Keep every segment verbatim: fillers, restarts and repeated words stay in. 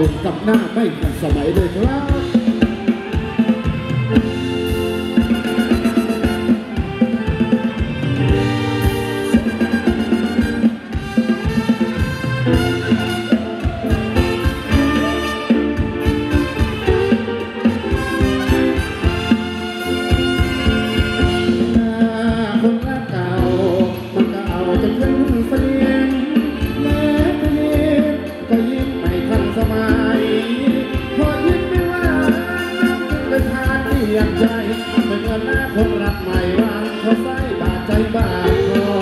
นุ่มกับหน้าไม่ทันสมัยเลยครับคนรักใหม่วางเขาใส่บาดใจบาดคอ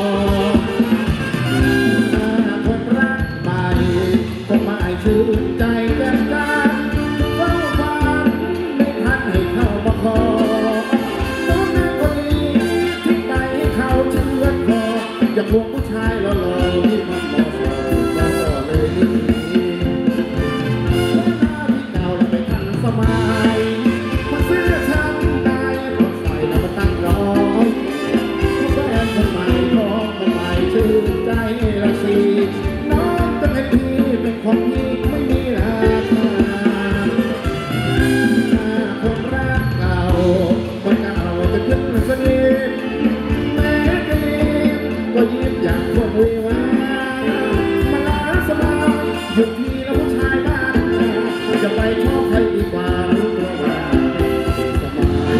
คนรักใหม่ก็ไม่ชื่นใจกันกันเฝ้าฝันไม่ทันให้เข้ามาขอน้องนั้นคนนี้ที่ไปให้เขาเชื่อคออย่าพวกผู้ชายหล่อๆที่มันเหมาะสมก็เลยนี่หน้าพี่เก่าแล้วไม่ทันสมัยมาเสื้อฉันตั้งร้อยแฟนคนใหม่ของคนใหม่ชื่อใจละสิน้องจะให้พี่เป็นของพี่ไม่มีราคาคนรักเก่าคนเก่าจะขึ้นสนิทแม้จะยิ้มก็ยิ้มอย่างคนวิวามาลาสบายหยุดทีแล้วผู้ชายบ้านจะไปชอบใครดีกว่ารู้ตัวว่าสบาย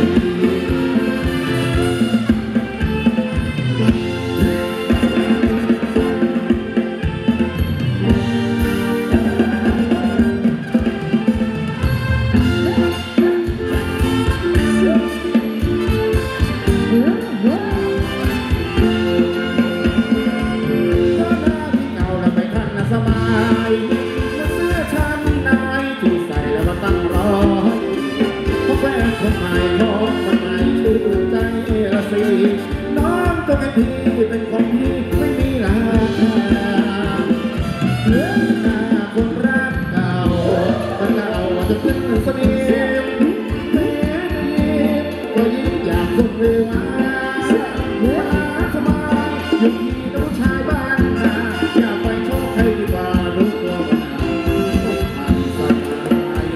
น้องต้องให้พี่เป็นของพี่ไม่มีราคาเพื่อนคนรักเก่าคนเก่าจะขึ้นสนิมแม้จะยิ้มก็ยิ้มอยากสุดเวลาเวลาสบายอยู่ที่น้องชายบ้านนาอย่าไปชอบใครดีกว่ารู้ตัวว่าไม่ทันสมัย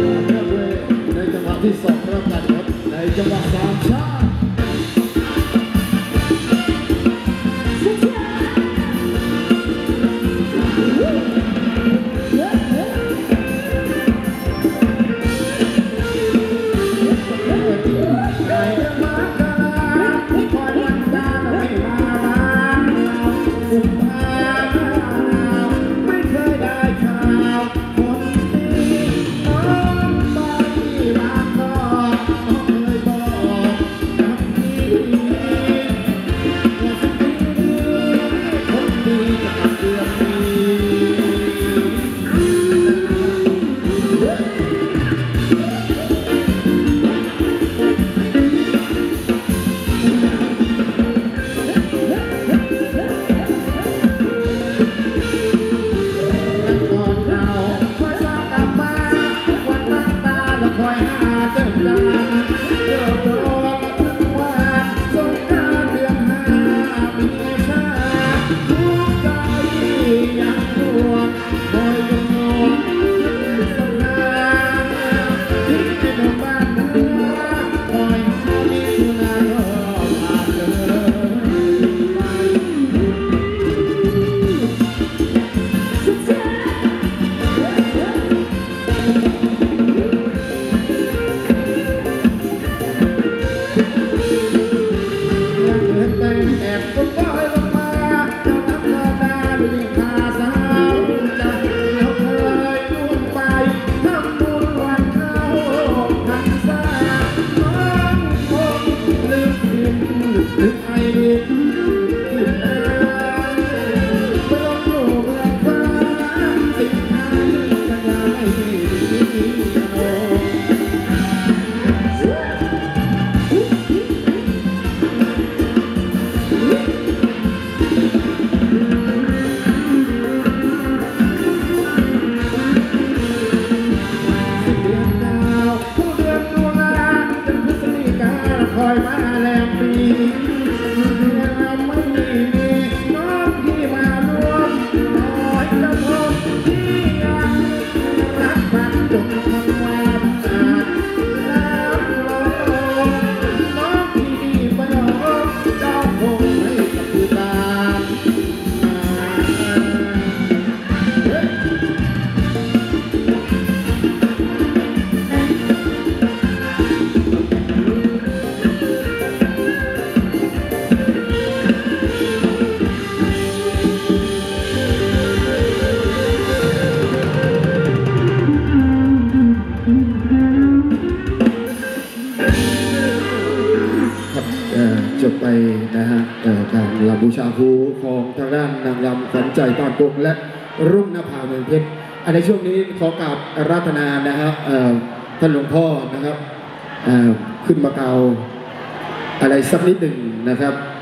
ที่สองรับกันครับในจังหวะสามชาติแลมปีเราไม่มีน้องที่มารวมลอยกระทงที่ยังรักมันจนทำความสะอาดแล้วรอน้องที่ไม่ยอมเจ้าคงให้กับผู้ตาจบไปนะฮะการรำบูชาครูของทางด้านนางรำขวัญใจบ้านกงและรุ่งนภาเมืองเพชรในช่วงนี้ขอกราบรัตนานะฮะท่านหลวงพ่อนะครับขึ้นมาเกาอะไรสักนิดหนึ่งนะครับ